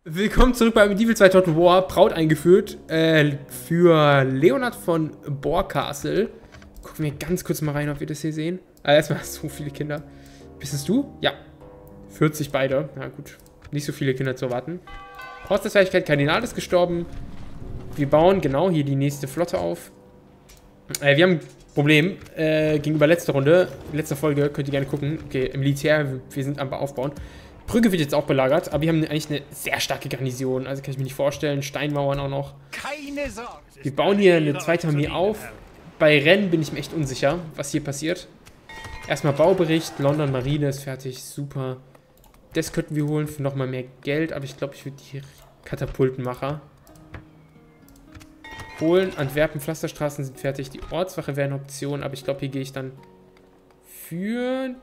Willkommen zurück bei Medieval 2 Total War. Braut eingeführt für Leonhard von Borcastle. Gucken wir ganz kurz mal rein, ob wir das hier sehen. Erstmal so viele Kinder. Bist es du? Ja. 40 beide. Na gut. Nicht so viele Kinder zu erwarten. Horst der Fähigkeit, Kardinal ist gestorben. Wir bauen genau hier die nächste Flotte auf. Wir haben ein Problem gegenüber letzter Runde. Letzter Folge könnt ihr gerne gucken. Okay, im Militär, wir sind am Aufbauen. Brügge wird jetzt auch belagert, aber wir haben eigentlich eine sehr starke Garnison. Also kann ich mir nicht vorstellen. Steinmauern auch noch. Keine Sorge. Wir bauen hier eine zweite Armee auf. Bei Rennes bin ich mir echt unsicher, was hier passiert. Erstmal Baubericht. London Marine ist fertig. Super. Das könnten wir holen für nochmal mehr Geld. Aber ich glaube, ich würde die Katapultenmacher holen. Antwerpen, Pflasterstraßen sind fertig. Die Ortswache wäre eine Option. Aber ich glaube, hier gehe ich dann für...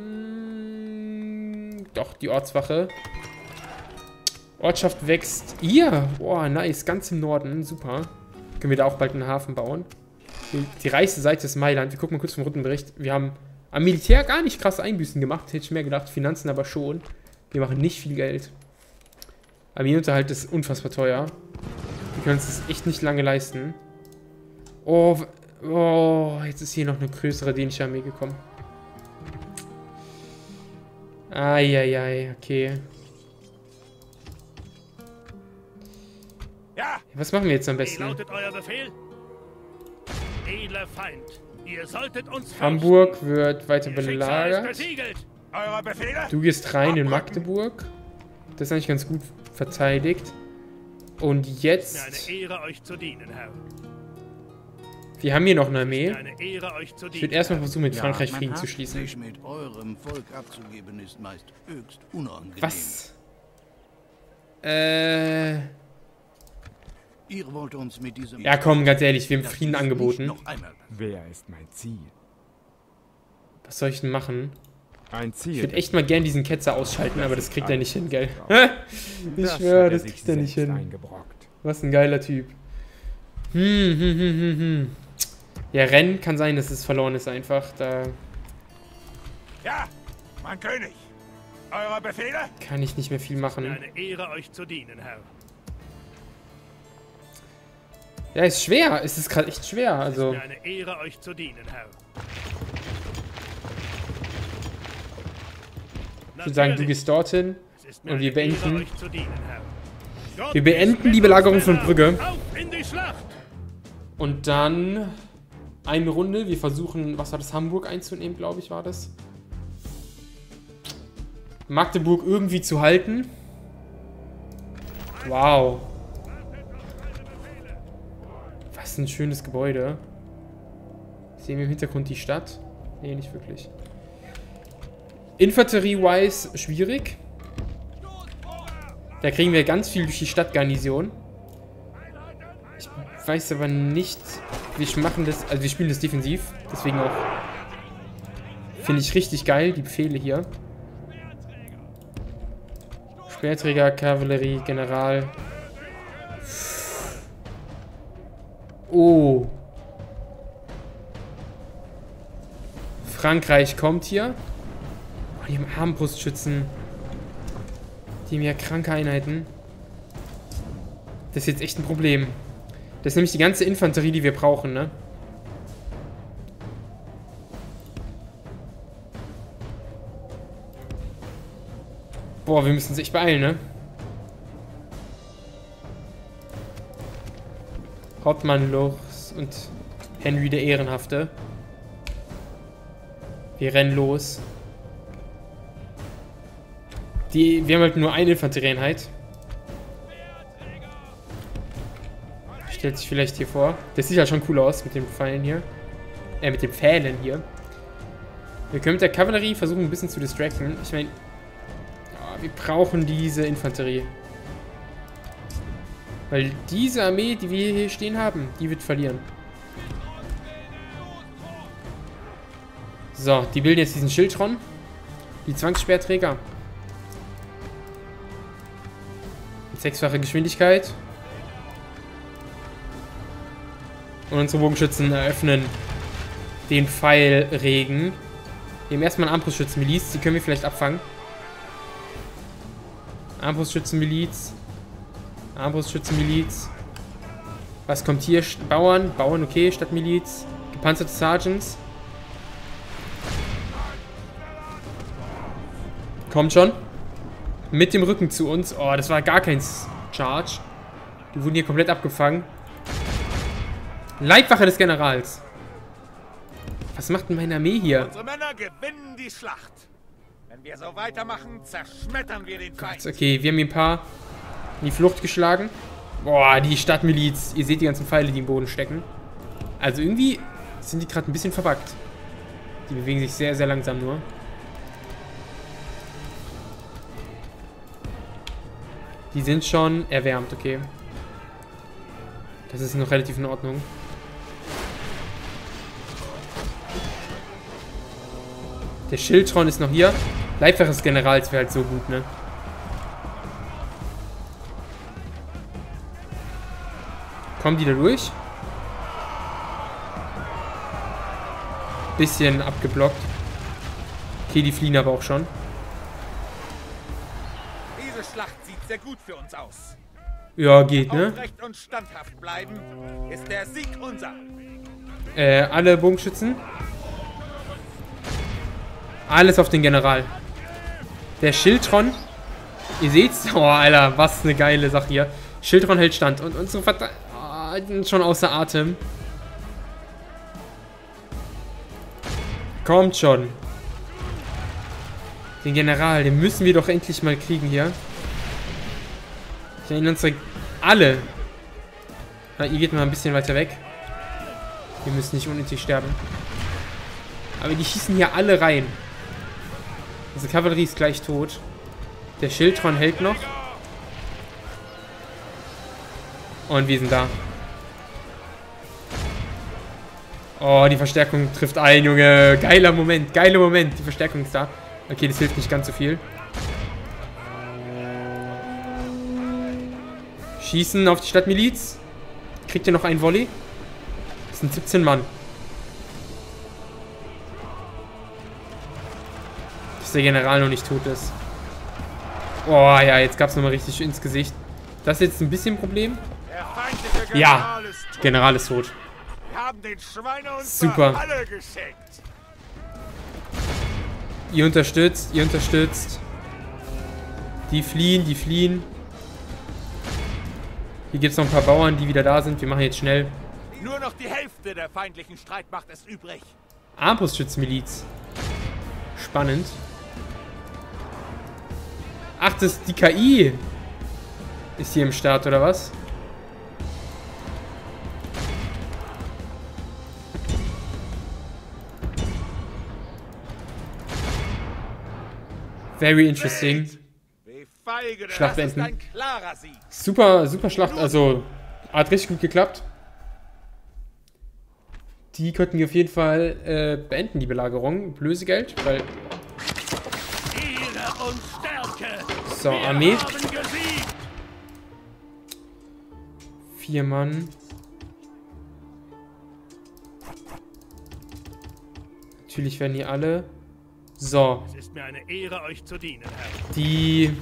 doch, die Ortswache. Ortschaft wächst. Hier! Boah, nice. Ganz im Norden. Super. Können wir da auch bald einen Hafen bauen. Die reichste Seite ist Mailand. Wir gucken mal kurz vom Rundenbericht. Wir haben am Militär gar nicht krasse Einbüßen gemacht. Hätte ich mehr gedacht. Finanzen aber schon. Wir machen nicht viel Geld. Armeeunterhalt ist unfassbar teuer. Wir können uns das echt nicht lange leisten. Oh, jetzt ist hier noch eine größere dänische Armee gekommen. Eieiei, okay. Ja. Was machen wir jetzt am Wie besten? lautet euer Befehl? Edler Feind, ihr solltet uns fürchten. Hamburg wird weiter Ihr Schicksal ist belagert. besiegelt. Eure Befehle? Du gehst rein in Magdeburg. Das ist eigentlich ganz gut verteidigt. Und Es ist jetzt... mir eine Ehre, euch zu dienen, Herr. Wir haben hier noch eine Es ist Armee. mir eine Ehre, euch zu Ich dienen. würde erstmal versuchen, mit Frankreich mein Frieden zu Hass, schließen. sich mit eurem Volk abzugeben, ist meist höchst unangenehm. Was? Ihr wollt uns mit diesem... Ja, komm, ganz ehrlich, wir haben Das Frieden ist angeboten. nicht noch einmal. Wer ist mein Ziel? Was soll ich denn machen? Ein Ziel. Ich würde echt mal gern diesen Ketzer ausschalten, aber das kriegt er nicht hin, gell? Ich Das schwöre, hat er das sich kriegt er nicht selbst hin. eingebrockt. Was ein geiler Typ. Ja, Rennen kann sein, dass es verloren ist einfach. Da Ja, mein König. Eure Befehle? kann ich nicht mehr viel Es ist machen. mir eine Ehre, euch zu dienen, Herr. Ja, ist schwer. Es ist gerade echt schwer. Es ist Also, mir eine Ehre, euch zu dienen, Herr. ich würde sagen, du Natürlich. gehst dorthin. Es ist mir und wir eine Ehre, beenden- euch zu dienen, Herr. Gott Wir ist beenden mit die Belagerung uns, von Männer. Brügge. Auf in die Schlacht! Und dann eine Runde. Wir versuchen, was war das, Hamburg einzunehmen, glaube ich, war das. Magdeburg irgendwie zu halten. Wow. Was ein schönes Gebäude. Sehen wir im Hintergrund die Stadt? Nee, nicht wirklich. Infanterie-wise schwierig. Da kriegen wir ganz viel durch die Stadtgarnison. Ich weiß aber nicht, wir machen das, also wir spielen das defensiv, deswegen auch finde ich richtig geil, die Befehle hier. Speerträger, Kavallerie, General. Oh. Frankreich kommt hier. Oh, die haben Armbrustschützen. Die haben ja kranke Einheiten. Das ist jetzt echt ein Problem. Das ist nämlich die ganze Infanterie, die wir brauchen, ne? Boah, wir müssen uns echt beeilen, ne? Hauptmann Lochs und Henry der Ehrenhafte. Wir rennen los. Wir haben halt nur eine Infanterieeinheit. Stellt sich vielleicht hier vor. Das sieht halt schon cool aus mit den Pfeilen hier. Mit den Pfählen hier. Wir können mit der Kavallerie versuchen, ein bisschen zu distracten. Ich meine, wir brauchen diese Infanterie. Weil diese Armee, die wir hier stehen haben, die wird verlieren. So, die bilden jetzt diesen Schildtron. Die Zwangssperrträger. Mit 6-facher Geschwindigkeit. Und unsere Bogenschützen eröffnen den Pfeilregen. Wir haben erstmal eine Armbrustschützen-Miliz. Die können wir vielleicht abfangen. Armbrustschützen-Miliz. Armbrustschützenmiliz. Was kommt hier? Bauern. Bauern, okay. Stadtmiliz. Gepanzerte Sergeants. Kommt schon. Mit dem Rücken zu uns. Oh, das war gar kein Charge. Die wurden hier komplett abgefangen. Leibwache des Generals. Was macht denn meine Armee hier? Unsere Männer gewinnen die Schlacht. Wenn wir so weitermachen, zerschmettern wir den Feind. Okay, wir haben hier ein paar in die Flucht geschlagen. Boah, die Stadtmiliz. Ihr seht die ganzen Pfeile, die im Boden stecken. Also irgendwie sind die gerade ein bisschen verbuggt. Die bewegen sich sehr, sehr langsam nur. Die sind schon erwärmt, okay. Das ist noch relativ in Ordnung. Der Schildtron ist noch hier. Leibwache des Generals wäre halt so gut, ne? Kommen die da durch? Bisschen abgeblockt. Okay, die fliehen aber auch schon. Diese Schlacht sieht sehr gut für uns aus. Ja, geht, ne? Aufrecht und standhaft bleiben, ist der Sieg unser. Alle Bogenschützen. Alles auf den General. Der Schildtron. Ihr seht's? Oh, Alter, was eine geile Sache hier. Schildtron hält stand. Und unsere sind schon außer Atem. Kommt schon. Den General, den müssen wir doch endlich mal kriegen hier. Ich erinnere uns alle. Na, ihr geht mal ein bisschen weiter weg. Wir müssen nicht unnötig sterben. Aber die schießen hier alle rein. Unsere Kavallerie ist gleich tot. Der Schildtron hält noch. Und wir sind da. Oh, die Verstärkung trifft ein, Junge. Geiler Moment, geiler Moment. Die Verstärkung ist da. Okay, das hilft nicht ganz so viel. Schießen auf die Stadtmiliz. Kriegt ihr noch einen Volley? Das sind 17 Mann. Dass der General noch nicht tot ist. Oh ja, jetzt gab es nochmal richtig ins Gesicht. Das ist jetzt ein bisschen ein Problem. Der feindliche General Ja, ist tot. General ist tot. Wir haben den Schweine und Super. alle geschenkt. Ihr unterstützt, ihr unterstützt. Die fliehen, die fliehen. Hier gibt es noch ein paar Bauern, die wieder da sind. Wir machen jetzt schnell. Nur noch die Hälfte der feindlichen Streitmacht ist übrig. Armbrustschützenmiliz. Spannend. Ach, das die KI ist hier im Start, oder was? Very interesting. Wie feige, Schlacht das ist beenden. ein klarer Sieg. Super, super Schlacht. Also, hat richtig gut geklappt. Die könnten wir auf jeden Fall beenden, die Belagerung. Lösegeld, weil... Ehre und Stärke. So, Wir Armee. haben gesiegt. 4 Mann. Natürlich werden hier alle... So, Es ist mir eine Ehre, euch zu dienen, Herr. die...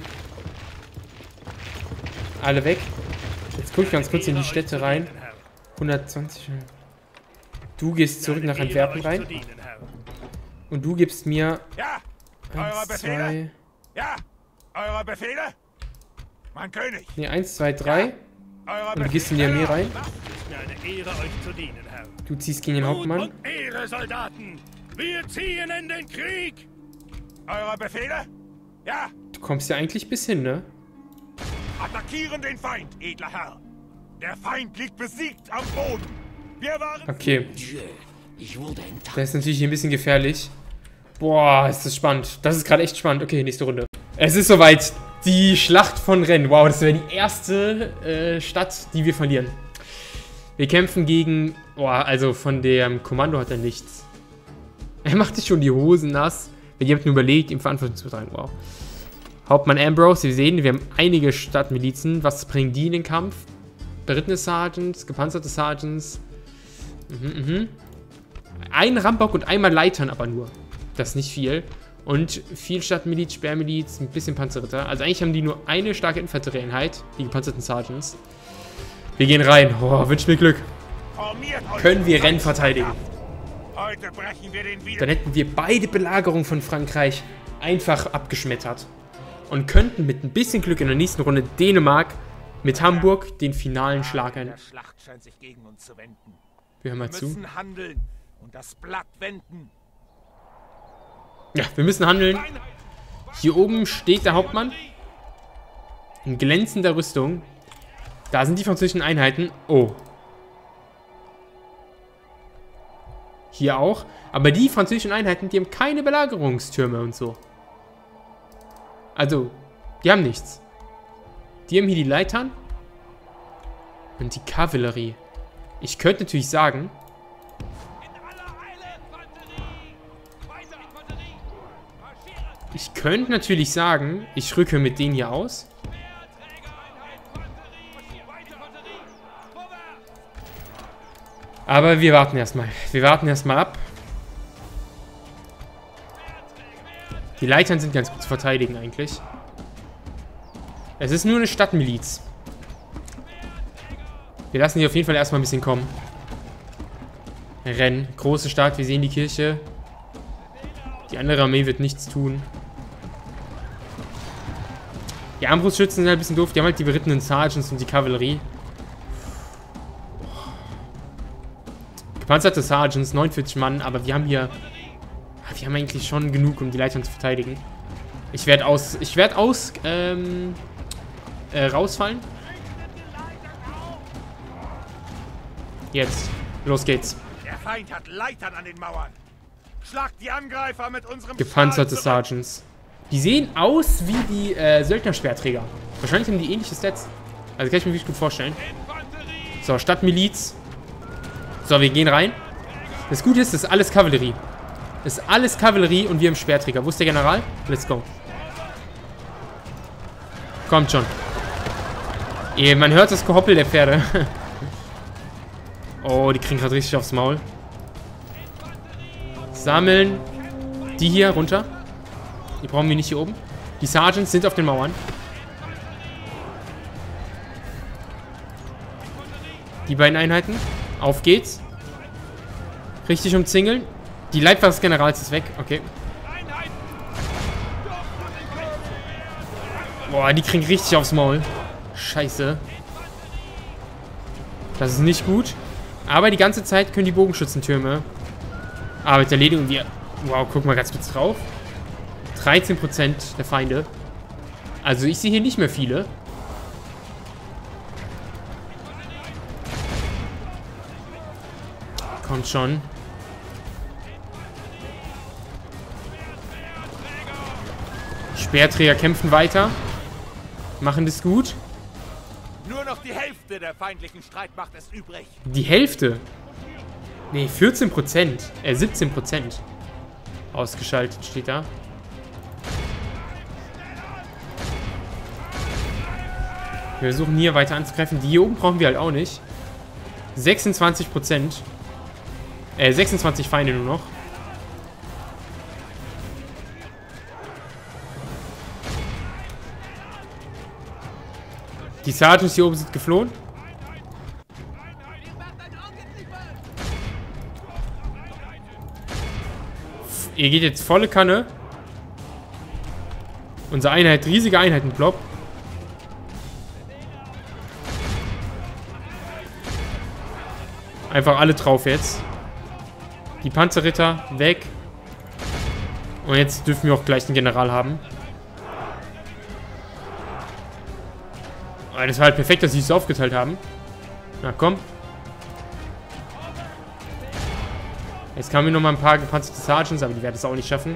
Alle weg. Jetzt gucke ich ganz kurz in die Ehre, euch Städte zu rein. dienen, Herr. 120. Du gehst zurück nach Eine Antwerpen Ehre, euch zu rein. dienen, Herr. Und du gibst mir... Ja, eure 1, Befehle? 2... Ja, eure Befehle? Mein König. Ne, 1, 2, 3. Eure Und du gehst in die Armee rein. Es ist mir eine Ehre, euch zu dienen, Herr. Du ziehst gegen den Mut Hauptmann. und Ehre, Soldaten. Wir ziehen in den Krieg. Eure Befehle? Ja, Du kommst ja eigentlich bis hin, ne? attackieren den Feind, edler Herr. Der Feind liegt besiegt am Boden. Wir waren... Okay. Das ist natürlich hier ein bisschen gefährlich. Boah, ist das spannend. Das ist gerade echt spannend. Okay, nächste Runde. Es ist soweit. Die Schlacht von Rennes. Wow, das wäre die erste Stadt, die wir verlieren. Wir kämpfen gegen... Boah, also von dem Kommando hat er nichts. Er macht sich schon die Hosen nass. Ihr habt nur überlegt, ihm Verantwortung zu tragen. Wow. Hauptmann Ambrose, wir sehen, wir haben einige Stadtmilizen. Was bringen die in den Kampf? Berittene Sergeants, gepanzerte Sergeants. Ein Rambock und einmal Leitern aber nur. Das ist nicht viel. Und viel Stadtmiliz, Sperrmiliz, ein bisschen Panzerritter. Also eigentlich haben die nur eine starke Infanterieeinheit, die gepanzerten Sergeants. Wir gehen rein. Oh, wünscht mir Glück. Können wir Rennes verteidigen. Heute brechen wir den Dann hätten wir beide Belagerungen von Frankreich einfach abgeschmettert. Und könnten mit ein bisschen Glück in der nächsten Runde Dänemark mit Hamburg den finalen Schlag ein. Der Schlacht scheint sich gegen uns zu wenden. Wir hören mal Wir zu. müssen handeln und das Blatt wenden. Ja, wir müssen handeln. Hier oben steht der Hauptmann. In glänzender Rüstung. Da sind die französischen Einheiten. Oh. Hier auch. Aber die französischen Einheiten, die haben keine Belagerungstürme und so. Also, die haben nichts. Die haben hier die Leitern. Und die Kavallerie. Ich könnte natürlich sagen... Ich könnte natürlich sagen, ich rücke mit denen hier aus. Aber wir warten erstmal. Wir warten erstmal ab. Die Leitern sind ganz gut zu verteidigen eigentlich. Es ist nur eine Stadtmiliz. Wir lassen die auf jeden Fall erstmal ein bisschen kommen. Rennes, große Stadt, wir sehen die Kirche. Die andere Armee wird nichts tun. Die Armbrustschützen sind halt ein bisschen doof. Die haben halt die berittenen Sergeants und die Kavallerie. Gepanzerte Sergeants, 49 Mann, aber wir haben hier... Wir haben eigentlich schon genug, um die Leitern zu verteidigen. Ich werde rausfallen. Jetzt. Los geht's. Der Feind hat Leitern an den Mauern. Schlagt die Angreifer mit unserem Gepanzerte Stahl zurück. Sergeants. Die sehen aus wie die Söldner-Speerträger. Wahrscheinlich haben die ähnliche Stats. Also kann ich mir wirklich gut vorstellen. So, Stadtmiliz. So, wir gehen rein. Das Gute ist, das ist alles Kavallerie. Das ist alles Kavallerie und wir haben Speerträger. Wo ist der General? Let's go. Kommt schon. Man hört das Gehoppel der Pferde. Oh, die kriegen gerade richtig aufs Maul. Sammeln. Die hier runter. Die brauchen wir nicht hier oben. Die Sergeants sind auf den Mauern. Die beiden Einheiten. Auf geht's. Richtig umzingeln. Die Leibwache des Generals ist weg. Okay. Boah, die kriegen richtig aufs Maul. Scheiße. Das ist nicht gut. Aber die ganze Zeit können die Bogenschützentürme Arbeit erledigen. Und wir... Wow, guck mal ganz kurz drauf. 13% der Feinde. Also ich sehe hier nicht mehr viele. Kommt schon. Speerträger kämpfen weiter. Machen das gut. Nur noch die Hälfte der feindlichen Streitmacht ist übrig. Die Hälfte? Nee, 14%. 17%. Ausgeschaltet steht da. Wir versuchen hier weiter anzugreifen. Die hier oben brauchen wir halt auch nicht. 26%. 26 Feinde nur noch. Die Sergeants hier oben sind geflohen. Ihr geht jetzt volle Kanne. Unsere Einheit, riesige Einheitenblock. Einfach alle drauf jetzt. Die Panzerritter weg. Und jetzt dürfen wir auch gleich den General haben. Das war halt perfekt, dass sie es aufgeteilt haben. Na komm. Jetzt kamen wir noch mal ein paar gepanzerte Sergeants, aber die werden es auch nicht schaffen.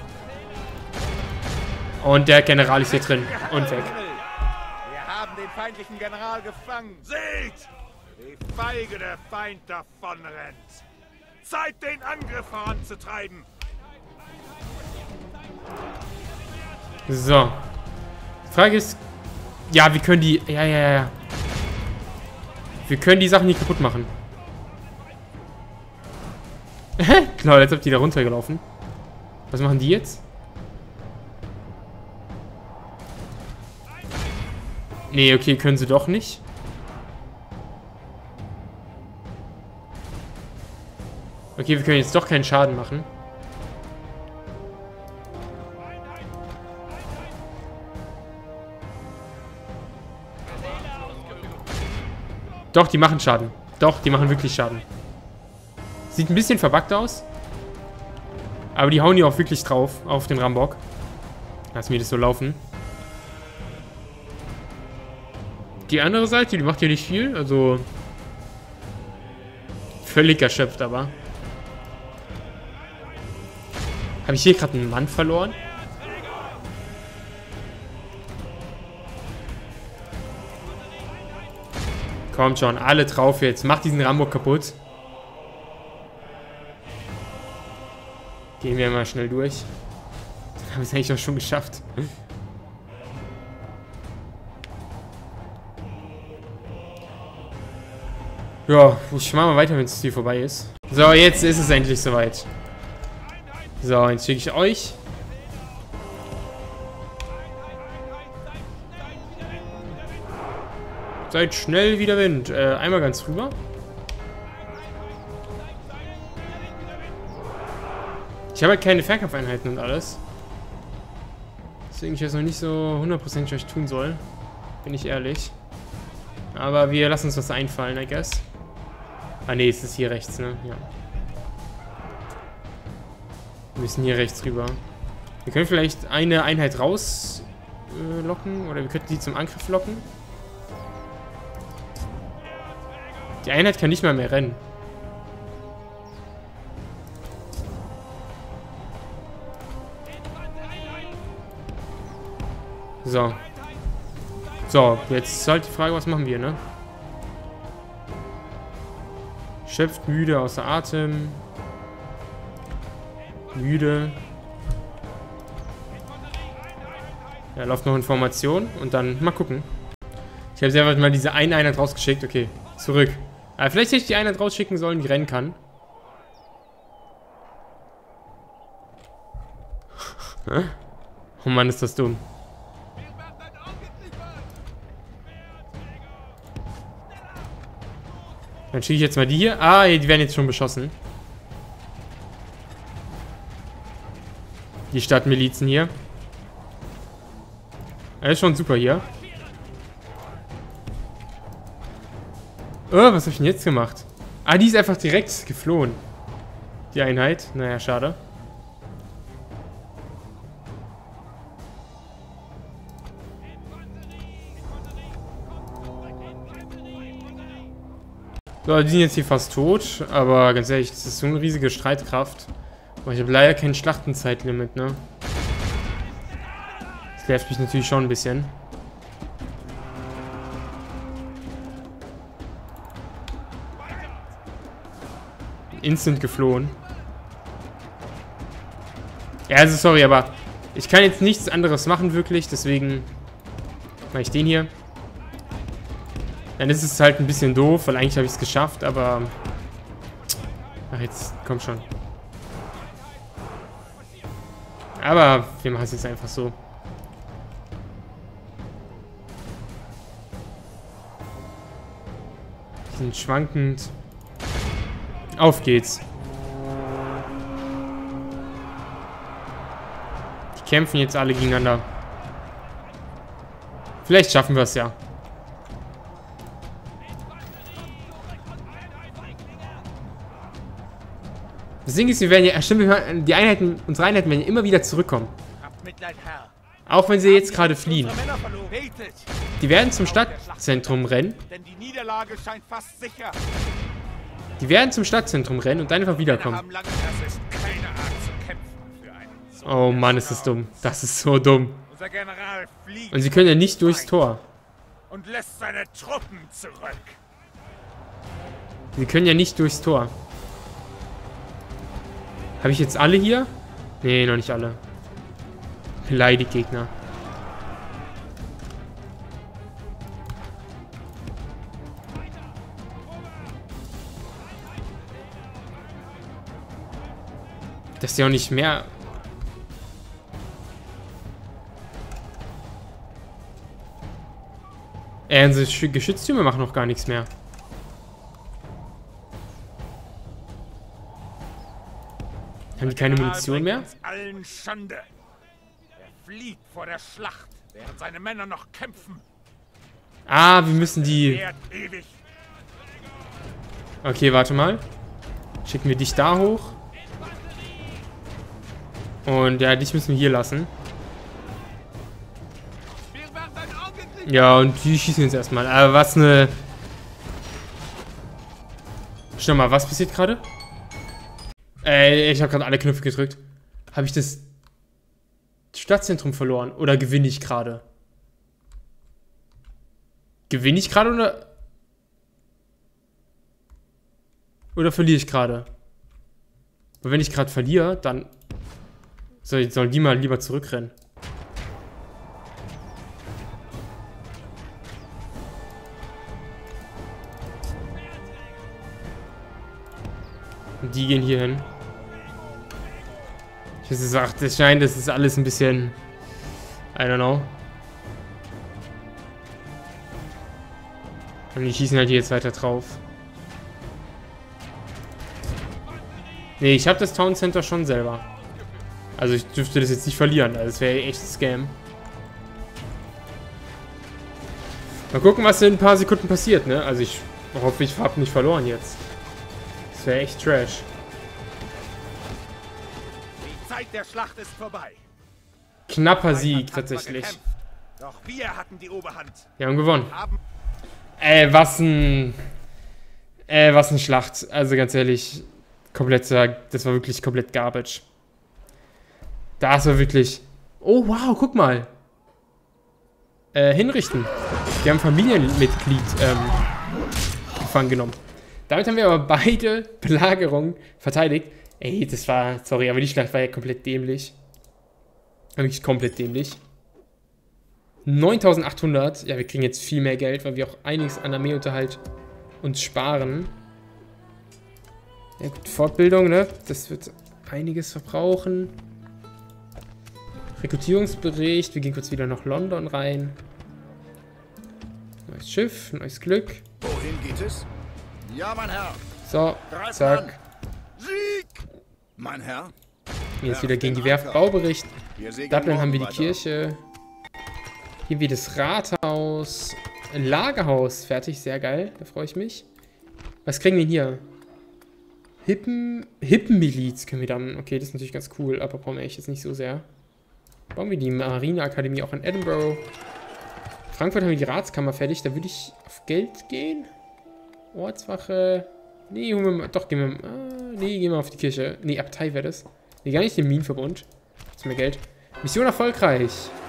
Und der General ist hier drin und weg. Wir haben den feindlichen General gefangen. Seht, wie feige der Feind davon rennt. Zeit, den Angriff voranzutreiben. So. Die Frage ist... Ja, wir können die... Ja. Wir können die Sachen nicht kaputt machen. Genau, jetzt habt ihr da runtergelaufen. Was machen die jetzt? Nee, okay, können sie doch nicht. Okay, wir können jetzt doch keinen Schaden machen. Doch, die machen Schaden. Doch, die machen wirklich Schaden. Sieht ein bisschen verbuggt aus. Aber die hauen hier auch wirklich drauf, auf den Rambock. Lass mir das so laufen. Die andere Seite, die macht hier nicht viel. Also völlig erschöpft, aber. Habe ich hier gerade einen Mann verloren? Kommt schon, alle drauf jetzt. Macht diesen Rambock kaputt. Gehen wir mal schnell durch. Dann haben wir es eigentlich auch schon geschafft. Ja, ich mache mal weiter, wenn es hier vorbei ist. So, jetzt ist es endlich soweit. So, jetzt schicke ich euch. Seid schnell wie der Wind. Einmal ganz rüber. Ich habe halt keine Fernkampfeinheiten und alles. Deswegen ich jetzt noch nicht so 100% was ich tun soll. Bin ich ehrlich. Aber wir lassen uns was einfallen, I guess. Ah ne, es ist hier rechts, ne? Ja. Wir müssen hier rechts rüber. Wir können vielleicht eine Einheit rauslocken. Oder wir könnten die zum Angriff locken. Die Einheit kann nicht mal mehr rennen. So. So, jetzt ist halt die Frage, was machen wir, ne? Schöpft, müde, außer Atem. Müde. Ja, läuft noch in Formation und dann mal gucken. Ich habe selber mal diese eine Einheit rausgeschickt. Okay, zurück. Aber vielleicht hätte ich die Einheit rausschicken sollen, die rennen kann. Oh Mann, ist das dumm. Dann schicke ich jetzt mal die hier. Ah, die werden jetzt schon beschossen. Die Stadtmilizen hier. Das ist schon super hier. Oh, was habe ich denn jetzt gemacht? Ah, die ist einfach direkt geflohen. Die Einheit. Naja, schade. So, die sind jetzt hier fast tot. Aber ganz ehrlich, das ist so eine riesige Streitkraft. Aber ich habe leider kein Schlachtenzeitlimit, ne? Das nervt mich natürlich schon ein bisschen. Instant geflohen. Ja, also sorry, aber ich kann jetzt nichts anderes machen, wirklich. Deswegen mache ich den hier. Dann ist es halt ein bisschen doof, weil eigentlich habe ich es geschafft, aber... Ach, jetzt, komm schon. Aber wir machen es jetzt einfach so. Die sind schwankend. Auf geht's. Die kämpfen jetzt alle gegeneinander. Vielleicht schaffen wir es ja. Das Ding ist, wir werden ja, stimmt, die Einheiten, unsere Einheiten werden ja immer wieder zurückkommen. Auch wenn sie jetzt gerade fliehen. Die werden zum Stadtzentrum rennen. Denn die Niederlage scheint fast sicher. Die werden zum Stadtzentrum rennen und dann einfach wiederkommen. Oh Mann, ist das dumm. Das ist so dumm. Unser General fliegt Und sie können ja nicht durchs Tor. und lässt seine Truppen zurück. Sie können ja nicht durchs Tor. Habe ich jetzt alle hier? Nee, noch nicht alle. Beleidigt Gegner. Dass die auch nicht mehr... Unsere Geschütztürme machen noch gar nichts mehr. Haben die keine Munition mehr? Uns allen Schande. Er flieht vor der Schlacht, während seine Männer noch kämpfen. Ah, wir müssen die... Währt ewig. Okay, warte mal. Schicken wir dich da hoch. Und ja, dich müssen wir hier lassen. Ja, und die schießen jetzt erstmal. Aber was eine... Schau mal, was passiert gerade? Ich habe gerade alle Knöpfe gedrückt. Habe ich das Stadtzentrum verloren? Oder gewinne ich gerade? Gewinne ich gerade oder... Oder verliere ich gerade? Weil wenn ich gerade verliere, dann... Sollen die mal lieber zurückrennen. Und die gehen hier hin. Ich weiß es, ach, das scheint, das ist alles ein bisschen... I don't know. Und die schießen halt hier jetzt weiter drauf. Nee, ich habe das Town Center schon selber. Also ich dürfte das jetzt nicht verlieren. Also das wäre echt ein Scam. Mal gucken, was in ein paar Sekunden passiert, ne? Also ich hoffe, ich habe nicht verloren jetzt. Das wäre echt Trash. Die Zeit der Schlacht ist vorbei. Knapper Sieg, tatsächlich. Doch wir hatten die Oberhand. Wir haben gewonnen. Was ein Schlacht. Also ganz ehrlich, das war wirklich komplett Garbage. Das war wirklich... Oh, wow, guck mal. Hinrichten. Wir haben Familienmitglied gefangen genommen. Damit haben wir aber beide Belagerungen verteidigt. Ey, das war... Sorry, aber die Schlacht war ja komplett dämlich. Wirklich komplett dämlich. 9.800. Ja, wir kriegen jetzt viel mehr Geld, weil wir auch einiges an Armeeunterhalt uns sparen. Ja gut, Fortbildung, ne? Das wird einiges verbrauchen. Rekrutierungsbericht. Wir gehen kurz wieder nach London rein. Neues Schiff, neues Glück. Wohin geht es? Ja, mein Herr. So, zack. Sieg! Mein Herr. Hier ist wieder gegen die Werft. Baubericht. Wir segeln Dublin haben wir die morgen Kirche. Hier wie das Rathaus. Lagerhaus. Fertig, sehr geil. Da freue ich mich. Was kriegen wir hier? Hippenmiliz können wir dann. Okay, das ist natürlich ganz cool, aber brauchen wir echt jetzt nicht so sehr. Bauen wir die Marineakademie auch in Edinburgh. Frankfurt haben wir die Ratskammer fertig. Da würde ich auf Geld gehen. Ortswache. Nee, gehen wir auf die Kirche. Nee, Abtei wäre das. Nee, gar nicht den Minenverbund. Das ist mehr Geld. Mission erfolgreich.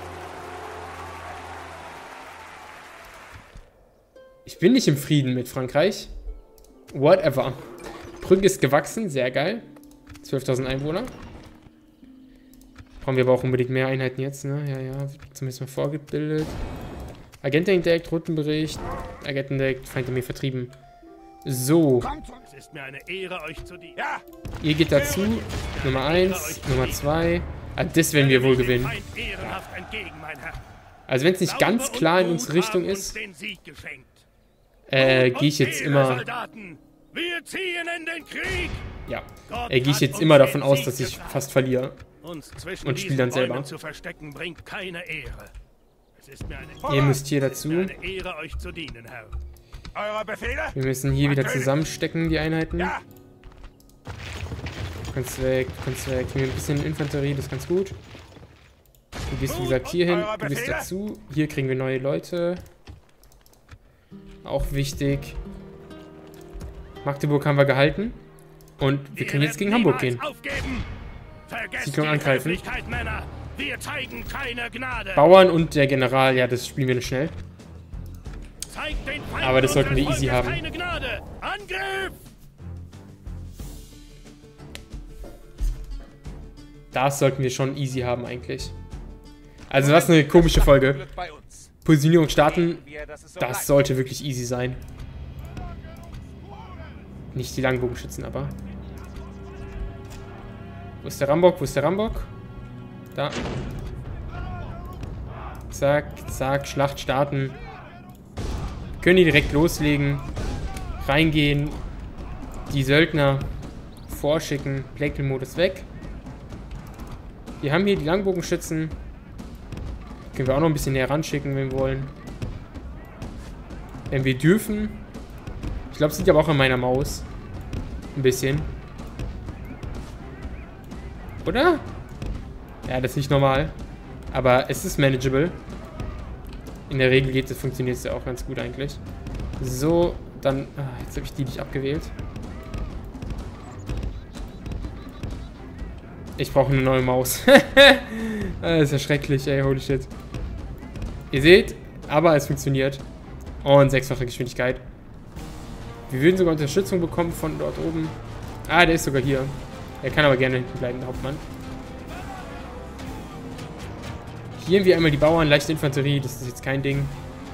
Ich bin nicht im Frieden mit Frankreich. Whatever. Brügge ist gewachsen, sehr geil. 12.000 Einwohner. Brauchen wir aber auch unbedingt mehr Einheiten jetzt, ne? Ja, ja, wird zumindest mal vorgebildet. Agent entdeckt, Routenbericht. Agent entdeckt, Feindarmee vertrieben. So. Es ist mir eine Ehre, euch zu dienen. Ja! Ihr geht dazu. Nummer 1, Nummer 2. Ah, das werden wir wohl gewinnen. Feind ehrenhaft entgegen, mein Herr. Also wenn es nicht ganz klar in unsere Richtung ist, gehe ich jetzt immer... Soldaten, wir ziehen in den Krieg. Ja, gehe ich jetzt immer davon aus, dass ich fast verliere. Uns zwischen Und spiele dann diesen selber. Bäumen zu verstecken bringt keine Ehre. Es ist mir eine Ihr müsst hier dazu. eine Ehre, euch zu dienen, Herr. Eure Befehle? Wir müssen hier wieder zusammenstecken, die Einheiten. Ja! Du kannst weg, du kannst weg. Hier ein bisschen Infanterie, das ist ganz gut. Du gehst, wie gesagt, hier hin. Du gehst dazu. Hier kriegen wir neue Leute. Auch wichtig. Magdeburg haben wir gehalten. Und wir können jetzt gegen Hamburg gehen. Siedlung angreifen. Wir zeigen keine Gnade. Bauern und der General, ja, das spielen wir nicht schnell. Aber das sollten wir easy haben. Keine Gnade. Angriff! Das sollten wir schon easy haben eigentlich. Also was eine komische Folge. Positionierung starten, das sollte wirklich easy sein. Nicht die Langbogenschützen, aber. Wo ist der Rambock? Wo ist der Rambock? Da. Zack, zack, Schlacht starten. Können die direkt loslegen. Reingehen. Die Söldner vorschicken. Blackbill-Modus weg. Wir haben hier die Langbogenschützen. Können wir auch noch ein bisschen näher ranschicken, wenn wir wollen. Wenn wir dürfen. Ich glaube, es liegt aber auch an meiner Maus. Ein bisschen. Oder? Ja, das ist nicht normal. Aber es ist manageable. In der Regel funktioniert es ja auch ganz gut eigentlich. So, dann... jetzt habe ich die nicht abgewählt. Ich brauche eine neue Maus. Das ist ja schrecklich, ey. Holy shit. Ihr seht, aber es funktioniert. Und 6-fache Geschwindigkeit. Wir würden sogar Unterstützung bekommen von dort oben. Ah, der ist sogar hier. Er kann aber gerne hinten bleiben, der Hauptmann. Hier haben wir einmal die Bauern, leichte Infanterie. Das ist jetzt kein Ding.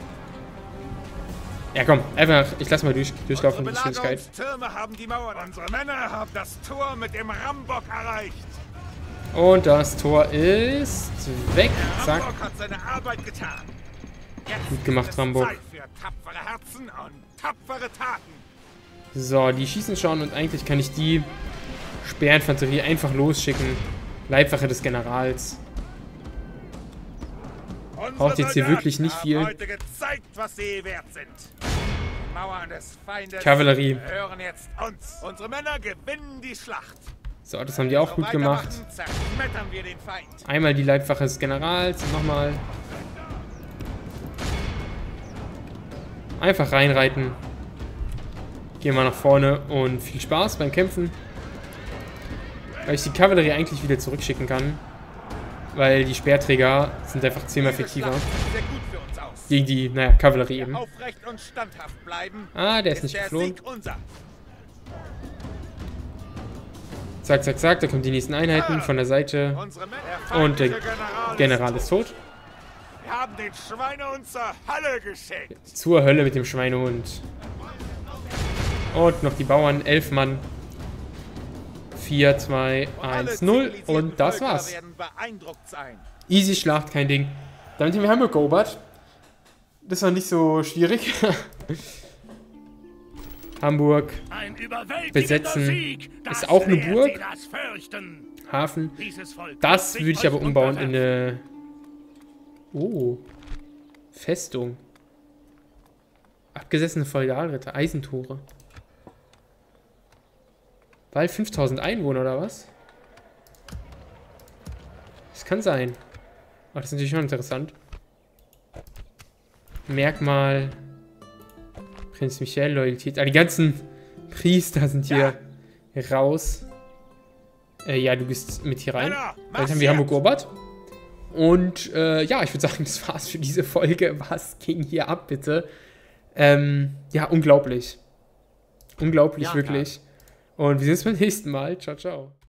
Ja, komm. Einfach, ich lass mal durchlaufen, die Geschwindigkeit. Türme haben die Mauern. Unsere Männer haben das Tor mit dem Rambock erreicht. Und das Tor ist weg. Der Zack. Rambock hat seine Arbeit getan. Jetzt Gut gemacht, ist es Rambock. Zeit für tapfere Herzen und tapfere Taten. So, die schießen schon und eigentlich kann ich die Speerinfanterie einfach losschicken. Leibwache des Generals. Braucht jetzt hier wirklich nicht viel. Heute gezeigt, was sie wert sind. Die Mauern des Feindes Kavallerie. gehören jetzt uns. Unsere Männer gewinnen die Schlacht. So, das haben die auch gut gemacht. Zerschmettern wir den Feind. Einmal die Leibwache des Generals. Nochmal. Einfach reinreiten. Gehen wir nach vorne und viel Spaß beim Kämpfen. Weil ich die Kavallerie eigentlich wieder zurückschicken kann. Weil die Speerträger sind einfach 10-mal effektiver. Sehr gut für uns aus. Gegen die, naja, Kavallerie eben. Aufrecht und standhaft bleiben. Ah, der ist nicht der geflohen. Sieg unser. Zack, zack, zack. Da kommen die nächsten Einheiten von der Seite. Unsere Männer, Und der General ist tot. Wir haben den Schweinehund zur Hölle geschickt. Zur Hölle mit dem Schweinehund. Und noch die Bauern. 11 Mann. 4, 2, 1, 0. Und das war's. Easy Schlacht, kein Ding. Damit haben wir Hamburg erobert. Das war nicht so schwierig. Hamburg Ein überwältigender besetzen. Sieg, Ist auch eine lehrt Burg. sie das Fürchten. Hafen. Dieses Volk Das wird würde ich sich aber euch umbauen in unterwerfen. eine... Oh. Festung. Abgesessene Feudalritter. Eisentore. Weil 5000 Einwohner oder was? Das kann sein. Aber das ist natürlich schon interessant. Merkmal. Prinz Michael, Loyalität. Ah, die ganzen Priester sind hier raus. Ja, du bist mit hier rein. Dann haben wir Hamburg erobert. Und ja, ich würde sagen, das war's für diese Folge. Was ging hier ab, bitte? Ja, unglaublich. Unglaublich, wirklich. Und wir sehen uns beim nächsten Mal. Ciao, ciao.